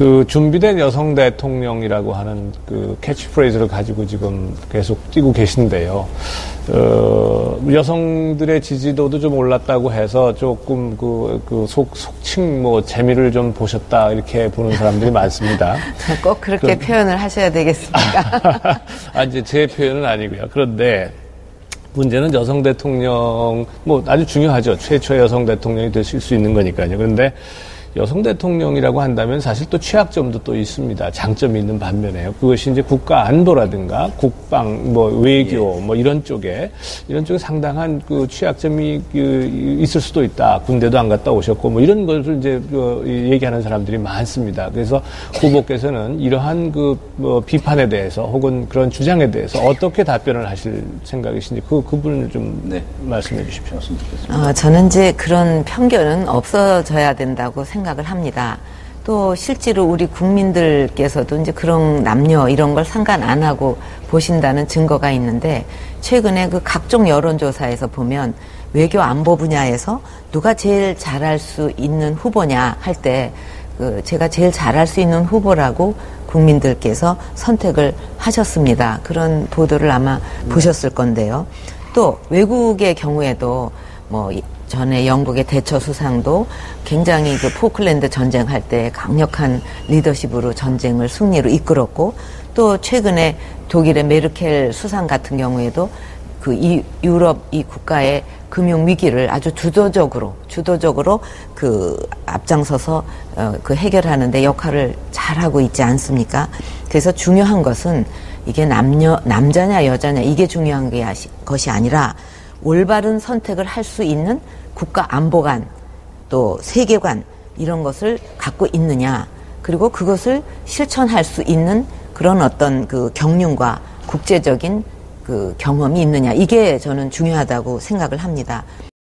그 준비된 여성 대통령이라고 하는 그 캐치프레이즈를 가지고 지금 계속 뛰고 계신데요. 여성들의 지지도도 좀 올랐다고 해서 조금 속칭 재미를 좀 보셨다 이렇게 보는 사람들이 많습니다. 꼭 그렇게 표현을 하셔야 되겠습니까? 이제 제 표현은 아니고요. 그런데 문제는 여성 대통령, 아주 중요하죠. 최초의 여성 대통령이 되실 수 있는 거니까요. 그런데 여성 대통령이라고 한다면 사실 또 취약점도 또 있습니다. 장점이 있는 반면에요. 그것이 이제 국가 안보라든가 국방, 외교, 이런 쪽에 상당한 그 취약점이 있을 수도 있다. 군대도 안 갔다 오셨고, 이런 것을 이제 얘기하는 사람들이 많습니다. 그래서 후보께서는 이러한 비판에 대해서 혹은 그런 주장에 대해서 어떻게 답변을 하실 생각이신지 그 부분을 좀 말씀해 주십시오. 저는 이제 그런 편견은 없어져야 된다고 생각을 합니다. 또 실제로 우리 국민들께서도 이제 그런 남녀 이런 걸 상관 안 하고 보신다는 증거가 있는데, 최근에 그 각종 여론조사에서 보면 외교 안보 분야에서 누가 제일 잘할 수 있는 후보냐 할 때 제가 제일 잘할 수 있는 후보라고 국민들께서 선택을 하셨습니다. 그런 보도를 아마 보셨을 건데요. 또 외국의 경우에도 전에 영국의 대처 수상도 굉장히 그 포클랜드 전쟁할 때 강력한 리더십으로 전쟁을 승리로 이끌었고, 또 최근에 독일의 메르켈 수상 같은 경우에도 유럽 이 국가의 금융 위기를 아주 주도적으로 앞장서서 해결하는데 역할을 잘하고 있지 않습니까? 그래서 중요한 것은 이게 남자냐 여자냐 이게 중요한 것이 아니라 올바른 선택을 할 수 있는 국가 안보관, 또 세계관 이런 것을 갖고 있느냐, 그리고 그것을 실천할 수 있는 그런 어떤 경륜과 국제적인 경험이 있느냐, 이게 저는 중요하다고 생각을 합니다.